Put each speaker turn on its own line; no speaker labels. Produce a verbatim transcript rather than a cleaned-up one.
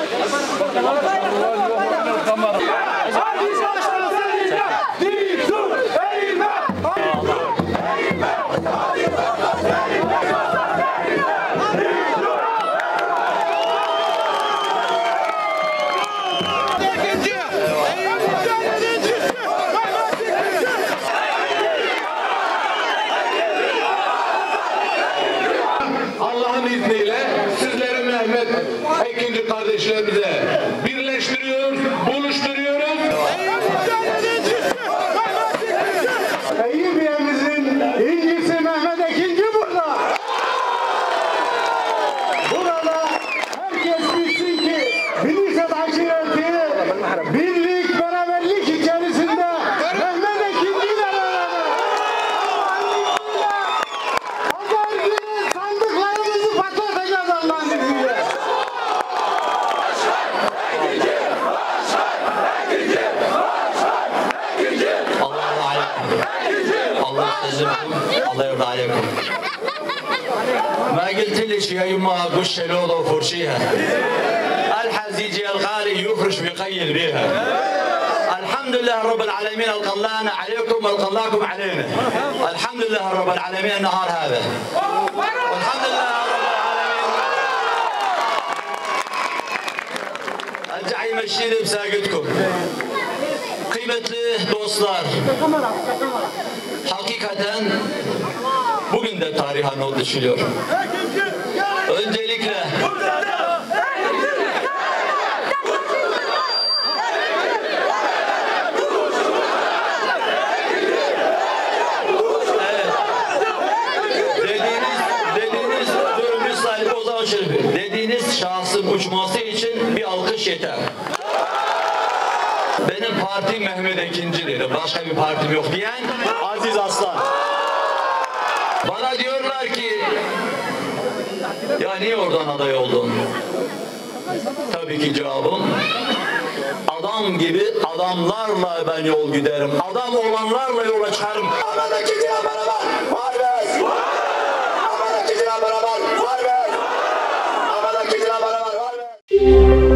Allah'ın izniyle sizleri Mehmet ikinci kardeşlerimize birleştiriyoruz, buluşturuyoruz.
Eyüpiye'mizin incisi Mehmet ikinci burada. Burada herkes bilsin ki Bilisat aşireti birlik, beraberlik içerisinde Mehmet ikinci ile beraber. Pazar günü sandıklarımızı patlatacağız Allah'ın izniyle.
الله يعزكم الله يرضى عليكم ما قلت لك يا يما قش لوضه وفرشيها الحزيجي الغالي يفرش ويقيل بيها الحمد لله رب العالمين القلانا عليكم والقلاكم علينا الحمد لله رب العالمين النهار هذا والحمد لله رب العالمين ارجع يمشيني بساقتكم kıymetli dostlar, hakikaten bugün de tarihe not düşülüyor. Öncelikle evet, dediğiniz, dediğiniz, durumcu sahibi o zaman şöyle, dediğiniz şahsın uçması için bir alkış yeter. Benim partim Mehmet ikinci dedi. Başka bir partim yok diyen Aziz Aslan. Bana diyorlar ki ya niye oradan aday oldun? Tabii ki cevabım adam gibi adamlarla ben yol giderim. Adam olanlarla yola çıkarım. Mehmet ikinciyle beraber var be! Mehmet ikinciyle beraber var be! Mehmet ikinciyle beraber var be!